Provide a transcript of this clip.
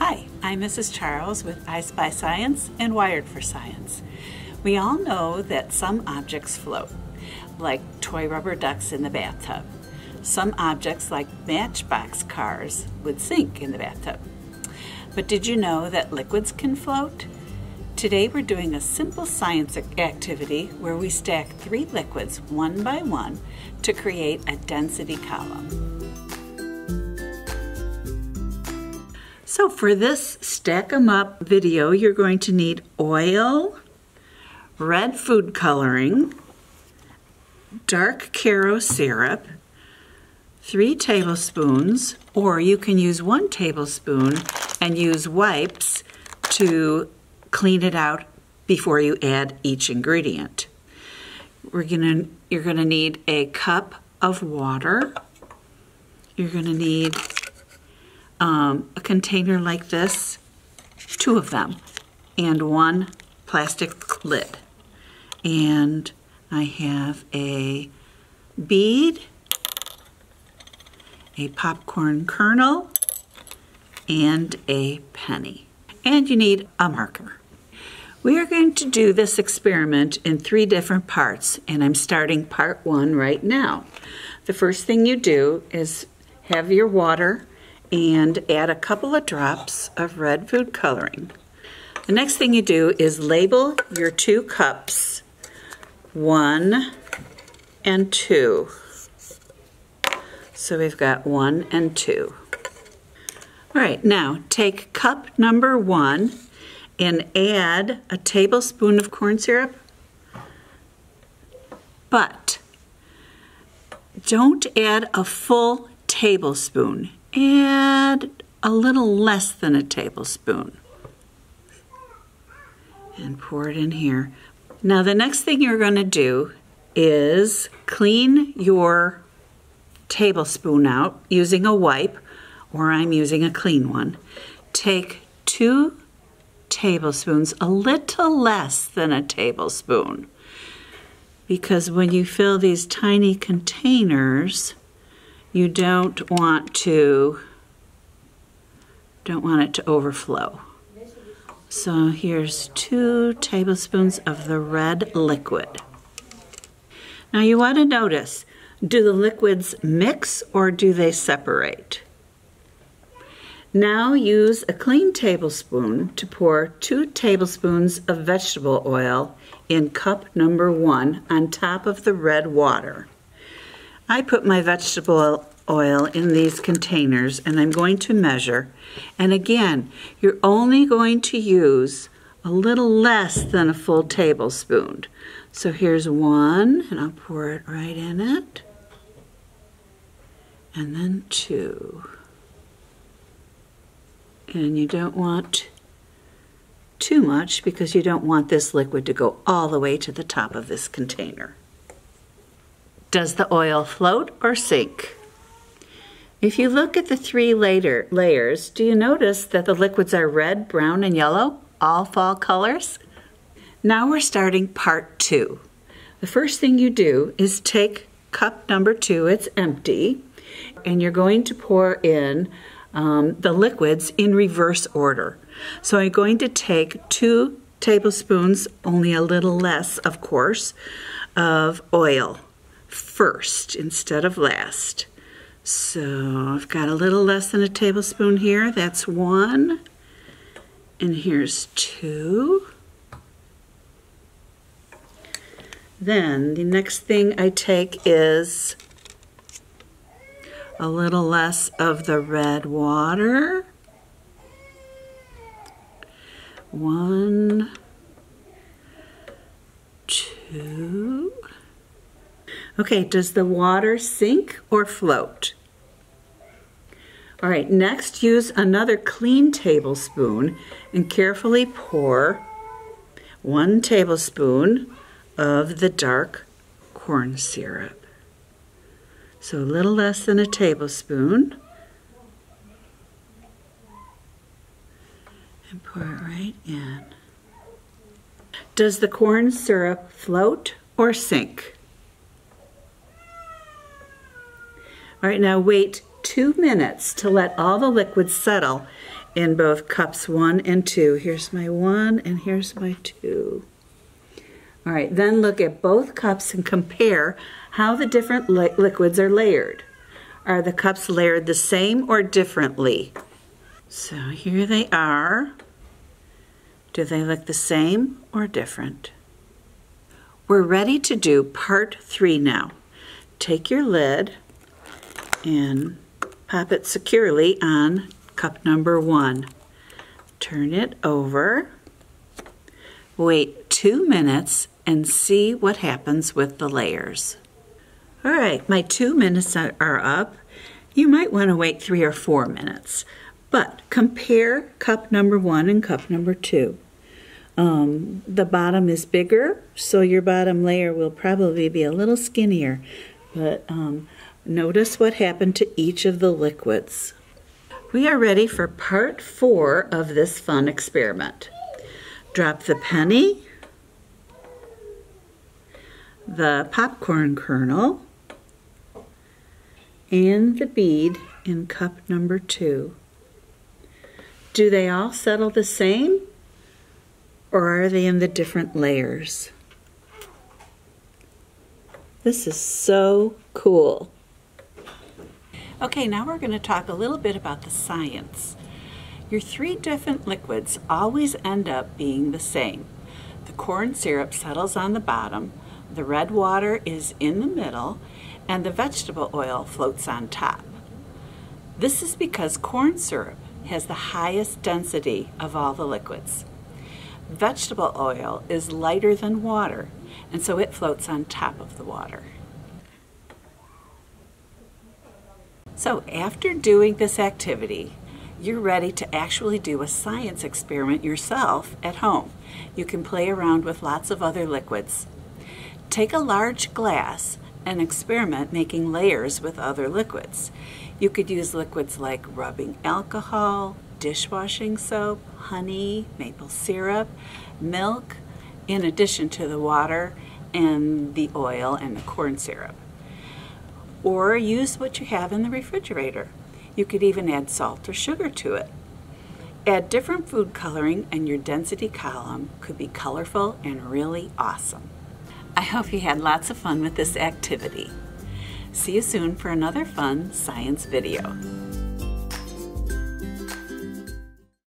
Hi, I'm Mrs. Charles with I Spy Science and Wired for Science. We all know that some objects float, like toy rubber ducks in the bathtub. Some objects, like matchbox cars, would sink in the bathtub. But did you know that liquids can float? Today we're doing a simple science activity where we stack 3 liquids one by one to create a density column. So for this Stack 'em Up video, you're going to need oil, red food coloring, dark Karo syrup, 3 tablespoons, or you can use 1 tablespoon and use wipes to clean it out before you add each ingredient. You're gonna need a cup of water. You're gonna need a container like this, 2 of them, and 1 plastic lid. And I have a bead, a popcorn kernel, and a penny. And you need a marker. We are going to do this experiment in 3 different parts, and I'm starting part 1 right now. The first thing you do is have your water and add a couple of drops of red food coloring. The next thing you do is label your 2 cups, 1 and 2. So we've got 1 and 2. All right, now take cup number 1 and add a tablespoon of corn syrup, but don't add a full tablespoon. Add a little less than a tablespoon and pour it in here. Now the next thing you're going to do is clean your tablespoon out using a wipe, or I'm using a clean one. Take 2 tablespoons, a little less than a tablespoon, because when you fill these tiny containers, you don't want it to overflow. So here's 2 tablespoons of the red liquid. Now you want to notice, do the liquids mix or do they separate? Now use a clean tablespoon to pour 2 tablespoons of vegetable oil in cup number 1 on top of the red water. I put my vegetable oil in these containers and I'm going to measure. And again, you're only going to use a little less than a full tablespoon. So here's 1, and I'll pour it right in it. And then 2. And you don't want too much because you don't want this liquid to go all the way to the top of this container. Does the oil float or sink? If you look at the 3 layers, do you notice that the liquids are red, brown, and yellow, all fall colors? Now we're starting part 2. The first thing you do is take cup number 2, it's empty, and you're going to pour in the liquids in reverse order. So I'm going to take 2 tablespoons, only a little less, of course, of oil first instead of last. So I've got a little less than a tablespoon here. That's 1. And here's 2. Then the next thing I take is a little less of the red water. 1, 2. Okay, does the water sink or float? All right, next use another clean tablespoon and carefully pour 1 tablespoon of the dark corn syrup. So a little less than a tablespoon. And pour it right in. Does the corn syrup float or sink? All right, now wait 2 minutes to let all the liquids settle in both cups 1 and 2. Here's my 1 and here's my 2. All right, then look at both cups and compare how the different liquids are layered. Are the cups layered the same or differently? So here they are. Do they look the same or different? We're ready to do part 3 now. Take your lid and pop it securely on cup number 1. Turn it over. Wait 2 minutes and see what happens with the layers. All right, my 2 minutes are up. You might want to wait 3 or 4 minutes, but compare cup number 1 and cup number 2. The bottom is bigger, so your bottom layer will probably be a little skinnier, but notice what happened to each of the liquids. We are ready for part 4 of this fun experiment. Drop the penny, the popcorn kernel, and the bead in cup number 2. Do they all settle the same, or are they in the different layers? This is so cool. Okay, now we're going to talk a little bit about the science. Your 3 different liquids always end up being the same. The corn syrup settles on the bottom, the red water is in the middle, and the vegetable oil floats on top. This is because corn syrup has the highest density of all the liquids. Vegetable oil is lighter than water, and so it floats on top of the water. So after doing this activity, you're ready to actually do a science experiment yourself at home. You can play around with lots of other liquids. Take a large glass and experiment making layers with other liquids. You could use liquids like rubbing alcohol, dishwashing soap, honey, maple syrup, milk, in addition to the water and the oil and the corn syrup. Or use what you have in the refrigerator. You could even add salt or sugar to it. Add different food coloring and your density column could be colorful and really awesome. I hope you had lots of fun with this activity. See you soon for another fun science video.